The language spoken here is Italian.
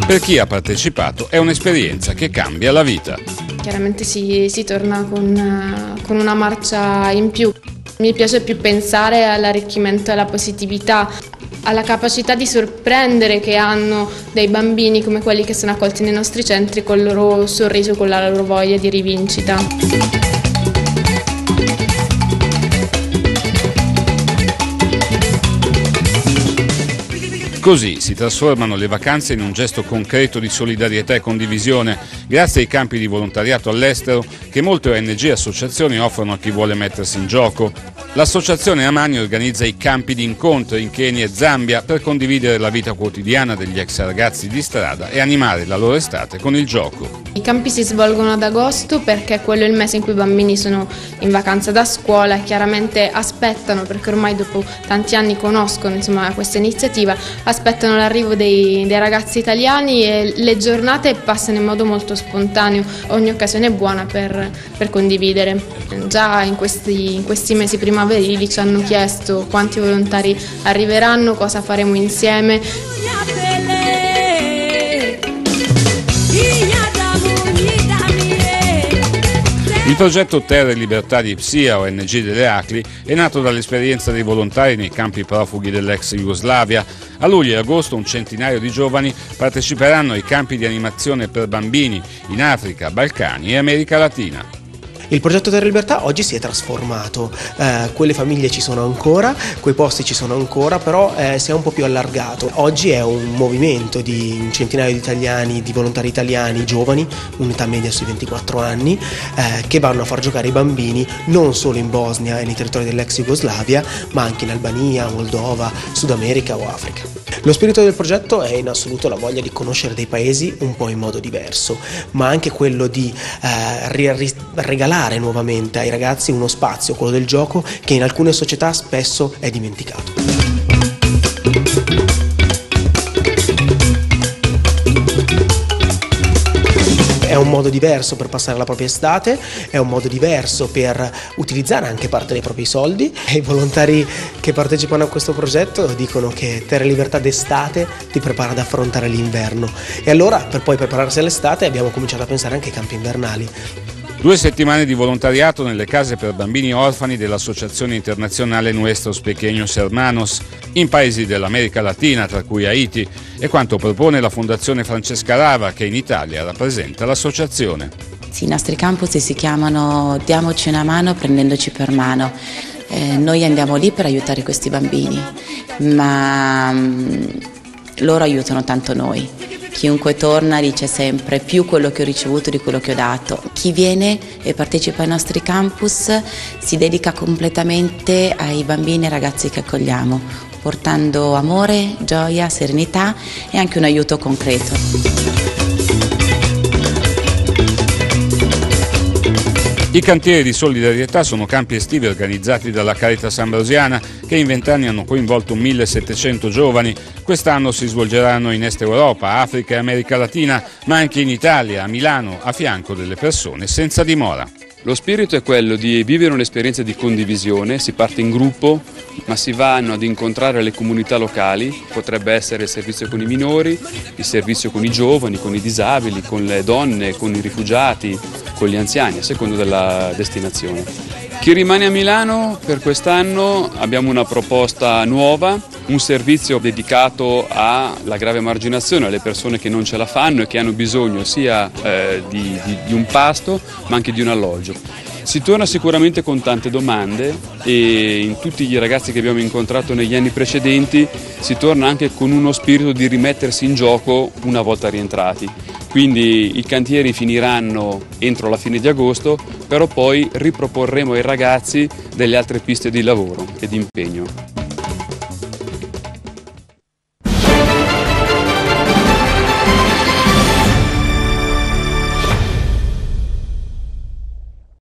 Per chi ha partecipato è un'esperienza che cambia la vita. Chiaramente si torna con una marcia in più. Mi piace più pensare all'arricchimento e alla positività, alla capacità di sorprendere che hanno dei bambini come quelli che sono accolti nei nostri centri col loro sorriso, con la loro voglia di rivincita. Così si trasformano le vacanze in un gesto concreto di solidarietà e condivisione, grazie ai campi di volontariato all'estero che molte ONG e associazioni offrono a chi vuole mettersi in gioco. L'associazione Amani organizza i campi di incontro in Kenya e Zambia per condividere la vita quotidiana degli ex ragazzi di strada e animare la loro estate con il gioco. I campi si svolgono ad agosto perché quello è il mese in cui i bambini sono in vacanza da scuola e chiaramente aspettano, perché ormai dopo tanti anni conoscono questa iniziativa, aspettano l'arrivo dei ragazzi italiani e le giornate passano in modo molto spontaneo. Ogni occasione è buona per condividere. Già in questi mesi primaverili ci hanno chiesto quanti volontari arriveranno, cosa faremo insieme. Il progetto Terra e Libertà di Psia, ONG delle Acli, è nato dall'esperienza dei volontari nei campi profughi dell'ex Jugoslavia. A luglio e agosto un centinaio di giovani parteciperanno ai campi di animazione per bambini in Africa, Balcani e America Latina. Il progetto Terra e Libertà oggi si è trasformato, quelle famiglie ci sono ancora, quei posti ci sono ancora, però si è un po' più allargato. Oggi è un movimento di un centinaio di italiani, di volontari italiani giovani, un'età media sui 24 anni, che vanno a far giocare i bambini non solo in Bosnia e nei territori dell'ex Jugoslavia, ma anche in Albania, Moldova, Sud America o Africa. Lo spirito del progetto è in assoluto la voglia di conoscere dei paesi un po' in modo diverso, ma anche quello di regalare nuovamente ai ragazzi uno spazio, quello del gioco, che in alcune società spesso è dimenticato. È un modo diverso per passare la propria estate, è un modo diverso per utilizzare anche parte dei propri soldi e i volontari che partecipano a questo progetto dicono che Terra e Libertà d'estate ti prepara ad affrontare l'inverno e allora per poi prepararsi all'estate abbiamo cominciato a pensare anche ai campi invernali. 2 settimane di volontariato nelle case per bambini orfani dell'Associazione Internazionale Nuestros Pequeños Hermanos in paesi dell'America Latina, tra cui Haiti, è quanto propone la Fondazione Francesca Rava, che in Italia rappresenta l'associazione. I nostri campus si chiamano Diamoci una mano prendendoci per mano. Noi andiamo lì per aiutare questi bambini, ma loro aiutano tanto noi. Chiunque torna dice sempre più quello che ho ricevuto di quello che ho dato. Chi viene e partecipa ai nostri campus si dedica completamente ai bambini e ragazzi che accogliamo, portando amore, gioia, serenità e anche un aiuto concreto. I cantieri di solidarietà sono campi estivi organizzati dalla Caritas Ambrosiana che in 20 anni hanno coinvolto 1700 giovani. Quest'anno si svolgeranno in Est Europa, Africa e America Latina, ma anche in Italia, a Milano, a fianco delle persone senza dimora. Lo spirito è quello di vivere un'esperienza di condivisione, si parte in gruppo, ma si vanno ad incontrare le comunità locali, potrebbe essere il servizio con i minori, il servizio con i giovani, con i disabili, con le donne, con i rifugiati, con gli anziani, a seconda della destinazione. Chi rimane a Milano per quest'anno abbiamo una proposta nuova, un servizio dedicato alla grave emarginazione, alle persone che non ce la fanno e che hanno bisogno sia di un pasto ma anche di un alloggio. Si torna sicuramente con tante domande e in tutti i ragazzi che abbiamo incontrato negli anni precedenti si torna anche con uno spirito di rimettersi in gioco una volta rientrati. Quindi i cantieri finiranno entro la fine di agosto, però poi riproporremo ai ragazzi delle altre piste di lavoro e di impegno.